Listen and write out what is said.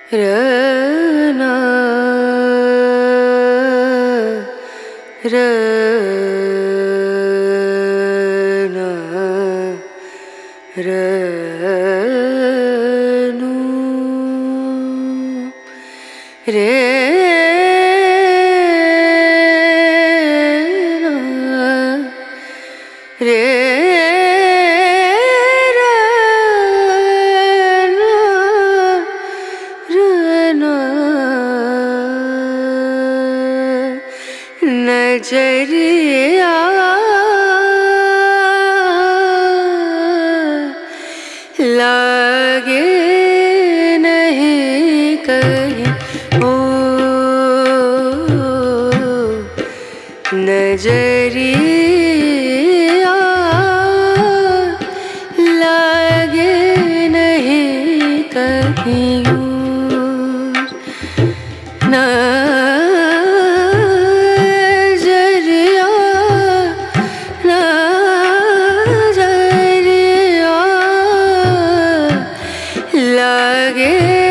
रना रना रनु रे रे नजरिया लागे नहीं कहीं ओ नजरिया लागे नहीं कहीं लागे